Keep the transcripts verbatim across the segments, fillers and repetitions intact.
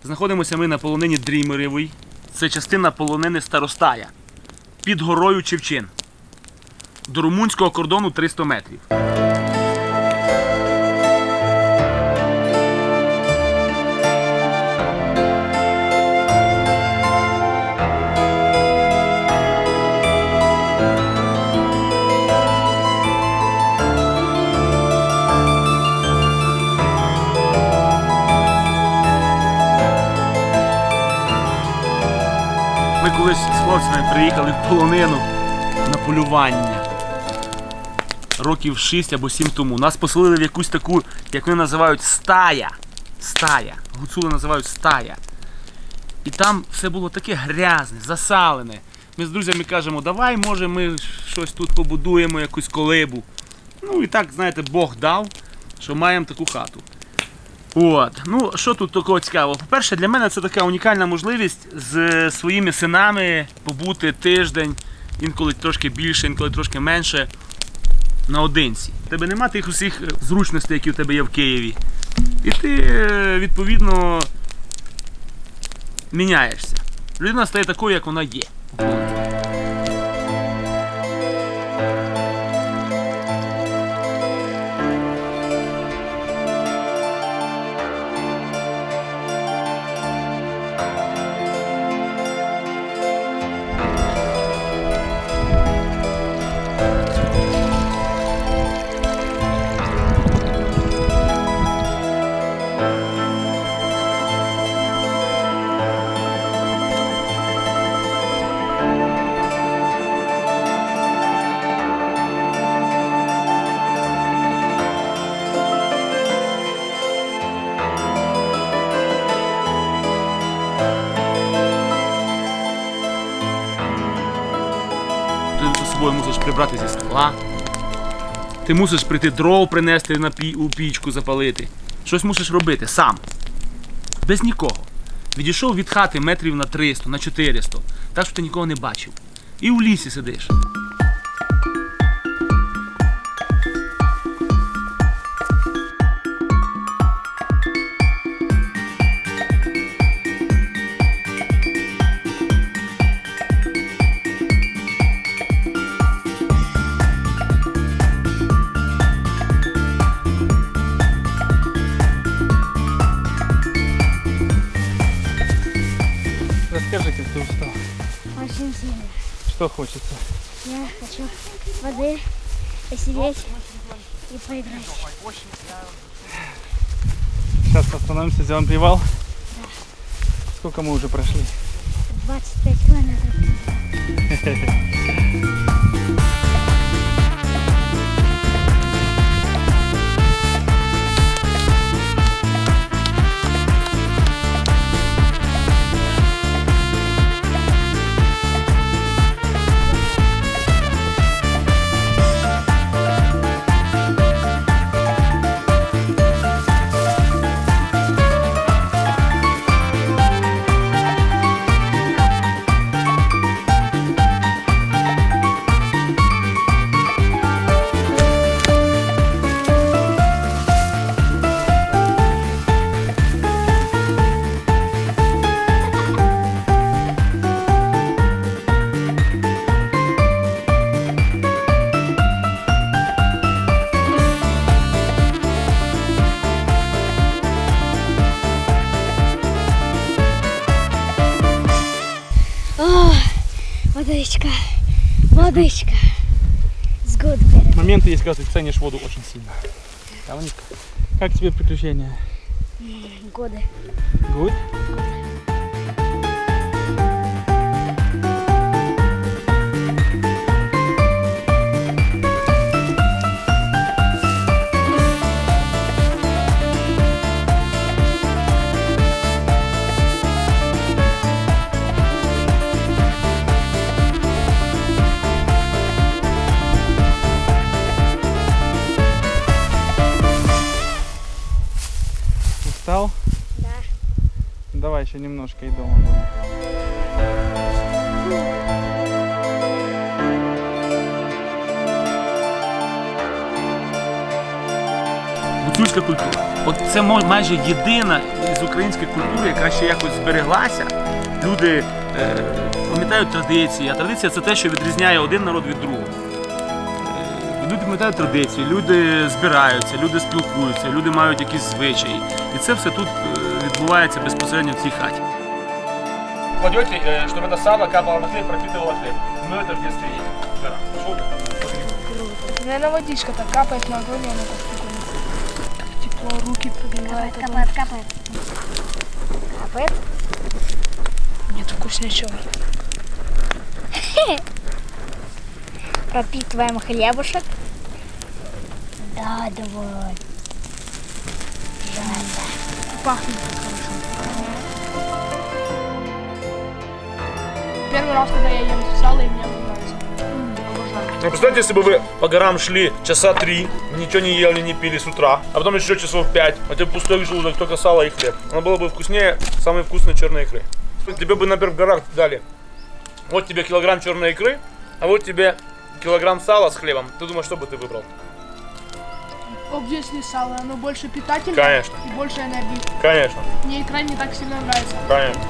Знаходимося ми на полонині Дрімеревій. Це частина полонини Старостая. Під горою Чевчин. До румунського кордону триста метрів. Ми колись з хлопцями приїхали в полонину на полювання. Років шість або сім тому. Нас поселили в якусь таку, як вони називають, стая. Стая. Гуцули називають стая. І там все було таке грязне, засалене. Ми з друзями кажемо, давай, може, ми щось тут побудуємо, якусь колибу. Ну і так, знаєте, Бог дав, що маємо таку хату. От. Ну, що тут такого цікавого? По-перше, для мене це така унікальна можливість з своїми синами побути тиждень, інколи трошки більше, інколи трошки менше, наодинці. У тебе нема тих усіх зручностей, які у тебе є в Києві. І ти, відповідно, міняєшся. Людина стає такою, як вона є. Ти за собою мусиш прибрати зі стола, ти мусиш прийти дров принести на пі... у пічку запалити. Щось мусиш робити сам, без нікого. Відійшов від хати метрів на триста, на чотириста, так що ти нікого не бачив. І в лісі сидиш. Расскажи, как ты устал. Очень сильно. Что хочется? Я хочу воды, посидеть и поиграть. Сейчас остановимся, сделаем привал. Да. Сколько мы уже прошли? двадцать пять километров. О, водичка, водичка. It's good, better. Моменты есть, когда ты ценишь воду очень сильно. Да, Ванечка? Как тебе приключения? Годы. Good? Устал? Да. Давай еще немножко и дома будем. Гуцульська культура. От це майже єдина з української культури, яка ще якось збереглася. Люди е, пам'ятають традиції, а традиція це те, що відрізняє один народ від другого. Е, люди пам'ятають традиції, люди збираються, люди спілкуються, люди мають якісь звичаї. І це все тут е, відбувається безпосередньо в цій хаті. Кладете, э, чтобы это сало капало на хлеб, пропитывало хлеб. Но это в детстве есть. Жара. Пошел ты там. Наверное, водичка так капает на огонь, она так прикольно. Тепло, руки прогревает. Капает, капает. Капает? Нет, вкуснячок. Пропитываем хлебушек. Да, давай. Жара. Пахнет так хорошо. Первый раз, когда я ем сало, и мне нравится. Обожаю. Ну, представьте, если бы вы по горам шли часа три, ничего не ели, не пили с утра, а потом еще часов пять, а тебе пустой желудок, только сало и хлеб. Оно было бы вкуснее самой вкусной черной икры. Тебе бы, например, в горах дали, вот тебе килограмм черной икры, а вот тебе килограмм сала с хлебом. Ты думаешь, что бы ты выбрал? Obviously сало, оно больше питательное. Конечно. И больше энергии. Конечно. Мне икра не так сильно нравится. Конечно.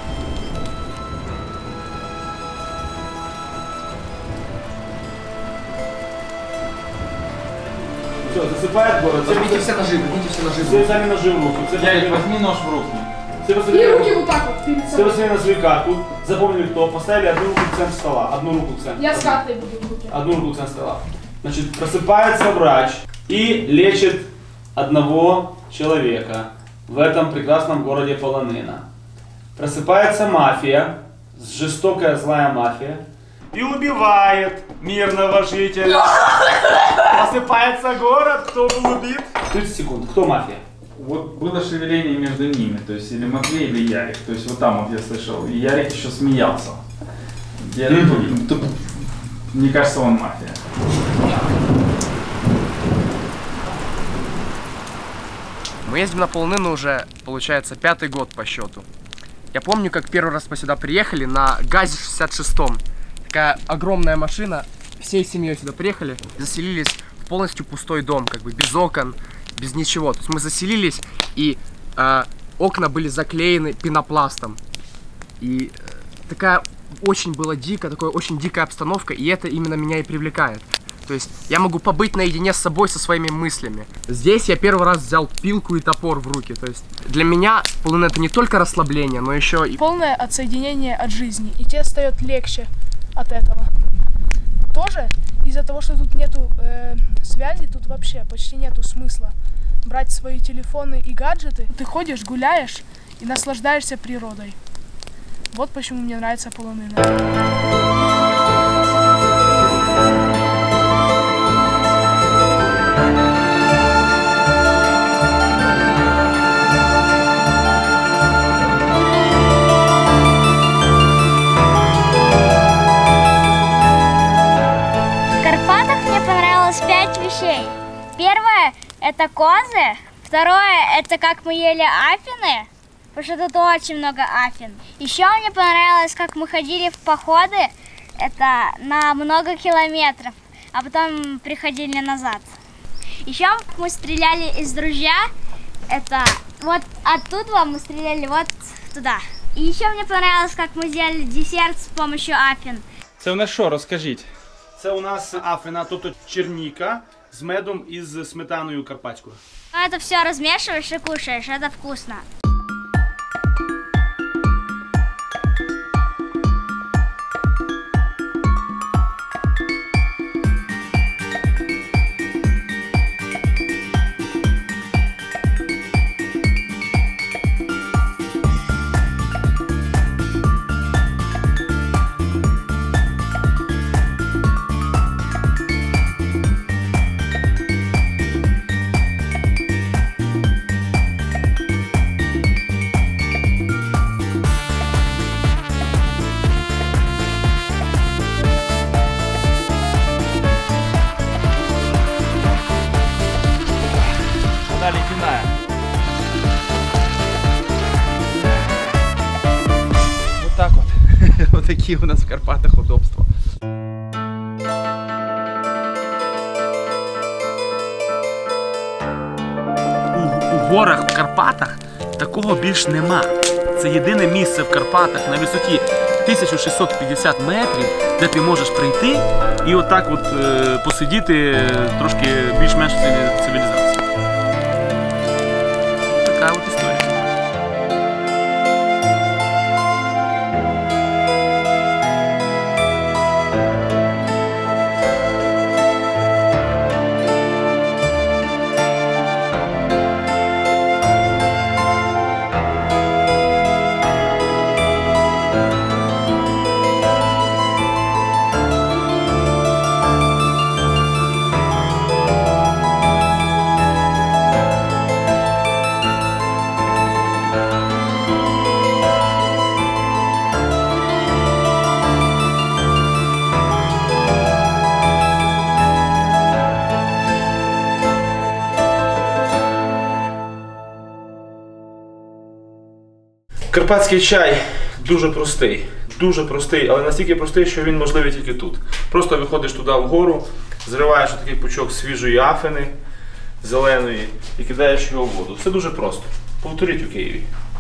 Все, засыпает город. Возьмите все ножи, возьмите все ножи. Все сами ножи в руки. Все Ярик, возьми нож в руки. Все И посмотрели, руки вот так вот перед все собой. посмотрели на свою карту, запомнили кто, поставили одну руку в центр стола, одну руку в центр. Я с картой буду в руке. Одну руку в центр стола. Значит, просыпается врач и лечит одного человека в этом прекрасном городе Полонина. Просыпается мафия, жестокая злая мафия, и убивает мирного жителя. Просыпается город, кто был убит? тридцать секунд. Кто мафия? Вот было шевеление между ними, то есть или Матвей, или Ярик. То есть вот там вот я слышал. И Ярик еще смеялся. Я, тут, тут, мне кажется, он мафия. Мы ездим на Полонину уже, получается, пятый год по счету. Я помню, как первый раз мы сюда приехали на ГАЗе шестьдесят шестом. Такая огромная машина. Всей семьей сюда приехали, заселились в полностью пустой дом, как бы без окон, без ничего. То есть мы заселились, и э, окна были заклеены пенопластом. И э, такая очень была дико, такая очень дикая обстановка, и это именно меня и привлекает. То есть я могу побыть наедине с собой, со своими мыслями. Здесь я первый раз взял пилку и топор в руки. То есть для меня Полонина это не только расслабление, но еще и... Полное отсоединение от жизни. И тебе стает легче от этого. Тоже из-за того, что тут нету э, связи, тут вообще почти нету смысла брать свои телефоны и гаджеты. Ты ходишь, гуляешь и наслаждаешься природой. Вот почему мне нравится Полонина. Пять вещей. Первое — это козы. Второе — это как мы ели афины, потому что тут очень много афин. Еще мне понравилось, как мы ходили в походы, это на много километров, а потом приходили назад. Еще мы стреляли из ружья, это вот оттуда мы стреляли вот туда. И еще мне понравилось, как мы сделали десерт с помощью афин. Це у нас що, розкажіть? Це у нас африна, тобто черніка з медом і з сметаною карпатською. Это все размешиваешь и кушаешь, это вкусно. Далі пінаємо. Вот так вот. Вот такие у нас в Карпатах удобства. горах в Карпатах такого більш нема. Це єдине місце в Карпатах на висоті тисяча шістсот п'ятдесят метрів, де ти можеш прийти і отак от е, посидіти трошки більш-менш цивілізації. Така от історія. Карпатський чай дуже простий, дуже простий, але настільки простий, що він можливий тільки тут. Просто виходиш туди вгору, зриваєш такий пучок свіжої афини, зеленої, і кидаєш його в воду. Все дуже просто. Повторіть у Києві.